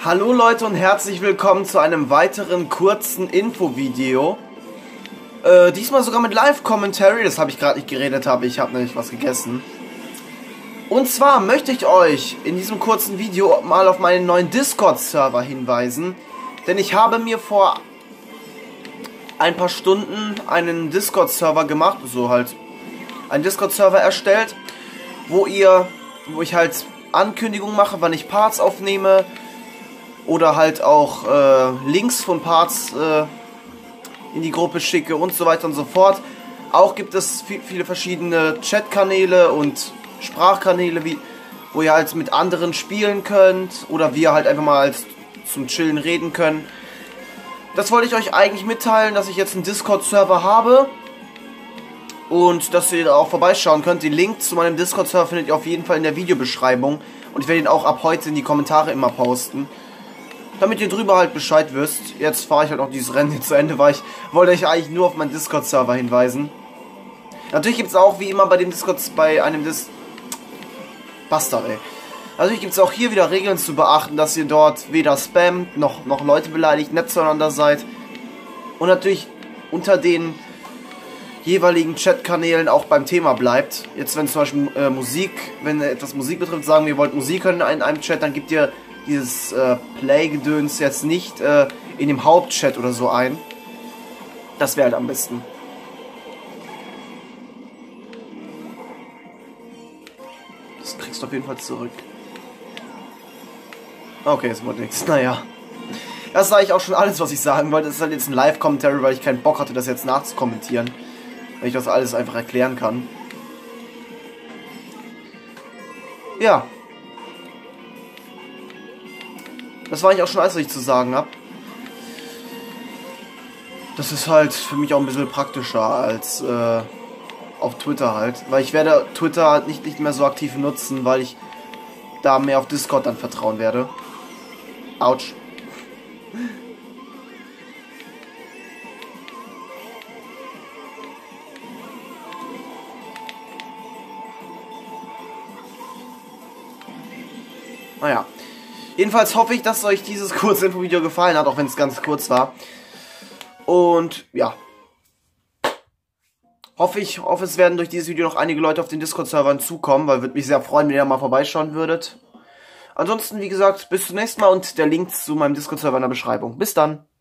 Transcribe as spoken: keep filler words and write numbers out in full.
Hallo Leute und herzlich willkommen zu einem weiteren kurzen Infovideo. Äh, diesmal sogar mit Live-Commentary, das habe ich gerade nicht geredet, habe ich habe nämlich was gegessen. Und zwar möchte ich euch in diesem kurzen Video mal auf meinen neuen Discord-Server hinweisen. Denn ich habe mir vor ein paar Stunden einen Discord-Server gemacht, so halt einen Discord-Server erstellt, wo ihr, wo ich halt Ankündigungen mache, wann ich Parts aufnehme oder halt auch äh, Links von Parts äh, in die Gruppe schicke und so weiter und so fort. Auch gibt es viel, viele verschiedene Chat-Kanäle und Sprachkanäle, wie, wo ihr halt mit anderen spielen könnt oder wir halt einfach mal als zum Chillen reden können. Das wollte ich euch eigentlich mitteilen, dass ich jetzt einen Discord-Server habe und dass ihr da auch vorbeischauen könnt. Den Link zu meinem Discord-Server findet ihr auf jeden Fall in der Videobeschreibung und ich werde ihn auch ab heute in die Kommentare immer posten, damit ihr drüber halt Bescheid wisst. Jetzt fahre ich halt auch dieses Rennen hier zu Ende, weil ich wollte euch eigentlich nur auf meinen Discord-Server hinweisen. Natürlich gibt es auch wie immer bei dem Discord, bei einem Dis... Bastard, ey. Natürlich gibt es auch hier wieder Regeln zu beachten, dass ihr dort weder spammt, noch, noch Leute beleidigt, nett zueinander seid. Und natürlich unter den jeweiligen Chat-Kanälen auch beim Thema bleibt. Jetzt wenn zum Beispiel äh, Musik, wenn etwas Musik betrifft, sagen wir, ihr wollt Musik hören in einem Chat, dann gebt ihr dieses äh, Play-Gedöns jetzt nicht äh, in dem Hauptchat oder so ein. Das wäre halt am besten. Das kriegst du auf jeden Fall zurück. Okay, es wurde nichts. Naja. Das ist eigentlich auch schon alles, was ich sagen wollte. Das ist halt jetzt ein Live-Commentary, weil ich keinen Bock hatte, das jetzt nachzukommentieren. Weil ich das alles einfach erklären kann. Ja. Das war eigentlich auch schon alles, was ich zu sagen habe. Das ist halt für mich auch ein bisschen praktischer als äh, auf Twitter halt. Weil ich werde Twitter nicht, nicht mehr so aktiv nutzen, weil ich da mehr auf Discord dann vertrauen werde. Autsch. Naja. Jedenfalls hoffe ich, dass euch dieses kurze Infovideo gefallen hat, auch wenn es ganz kurz war. Und ja. Hoffe ich, hoffe es werden durch dieses Video noch einige Leute auf den Discord-Servern zukommen, weil würde mich sehr freuen, wenn ihr mal vorbeischauen würdet. Ansonsten, wie gesagt, bis zum nächsten Mal und der Link zu meinem Discord-Server in der Beschreibung. Bis dann!